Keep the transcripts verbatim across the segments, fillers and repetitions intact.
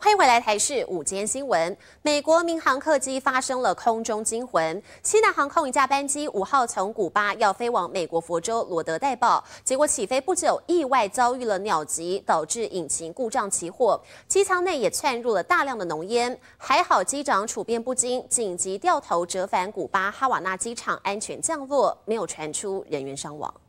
欢迎回来，台视午间新闻。美国民航客机发生了空中惊魂，西南航空一架班机五号从古巴要飞往美国佛州罗德代堡，结果起飞不久，意外遭遇了鸟击，导致引擎故障起火，机舱内也窜入了大量的浓烟。还好机长处变不惊，紧急掉头折返古巴哈瓦那机场安全降落，没有传出人员伤亡。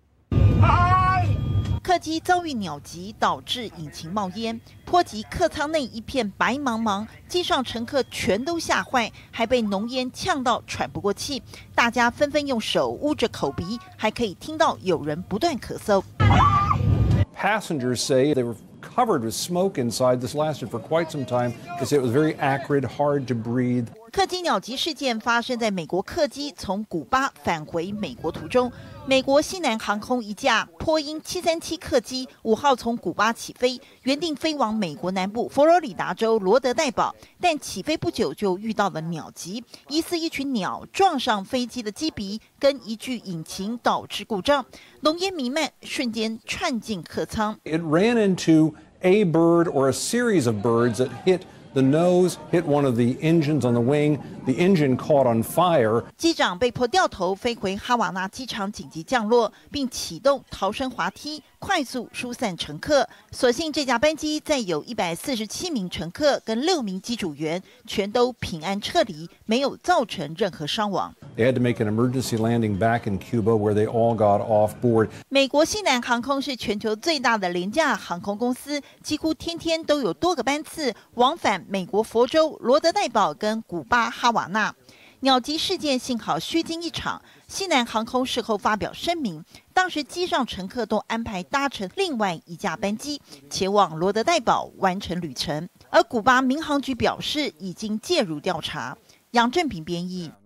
客机遭遇鸟击，导致引擎冒烟，波及客舱内一片白茫茫，机上乘客全都吓坏，还被浓烟呛到喘不过气。大家纷纷用手捂着口鼻，还可以听到有人不断咳嗽。 Passengers say they were covered with smoke inside. This lasted for quite some time. They say it was very acrid, hard to breathe. 客机鸟击事件发生在美国客机从古巴返回美国途中。美国西南航空一架波音七三七客机五号从古巴起飞，原定飞往美国南部佛罗里达州罗德代堡，但起飞不久就遇到了鸟击，疑似一群鸟撞上飞机的机鼻跟一具引擎，导致故障，浓烟弥漫，瞬间窜进客舱。 It ran into a bird or a series of birds that hit the nose, hit one of the engines on the wing. The engine caught on fire. 机长被迫掉头飞回哈瓦那机场紧急降落，并启动逃生滑梯，快速疏散乘客。所幸这架班机载有一百四十七名乘客跟六名机组员，全都平安撤离，没有造成任何伤亡。 They had to make an emergency landing back in Cuba, where they all got off board. 美国西南航空是全球最大的廉价航空公司，几乎天天都有多个班次往返美国佛州、罗德代堡跟古巴哈瓦那。鸟击事件幸好虚惊一场，西南航空事后发表声明，当时机上乘客都安排搭乘另外一架班机前往罗德代堡完成旅程，而古巴民航局表示已经介入调查。杨正平编译。